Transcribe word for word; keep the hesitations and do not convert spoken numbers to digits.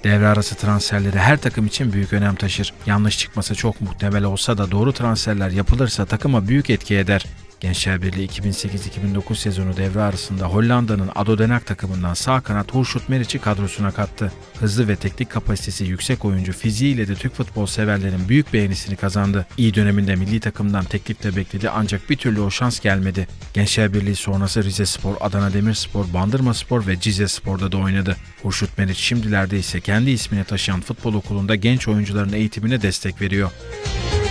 Devre arası transferleri her takım için büyük önem taşır. Yanlış çıkması çok muhtemel olsa da doğru transferler yapılırsa takıma büyük etki eder. Gençler Birliği iki bin sekiz iki bin dokuz sezonu devre arasında Hollanda'nın ADO Den Haag takımından sağ kanat Hurşut Meriç'i kadrosuna kattı. Hızlı ve teknik kapasitesi yüksek oyuncu fiziğiyle de Türk futbol severlerin büyük beğenisini kazandı. İyi döneminde milli takımdan teklif de bekledi ancak bir türlü o şans gelmedi. Gençler Birliği sonrası Rizespor, Adana Demirspor, Bandırmaspor ve Cizespor'da da oynadı. Hurşut Meriç şimdilerde ise kendi ismini taşıyan futbol okulunda genç oyuncuların eğitimine destek veriyor.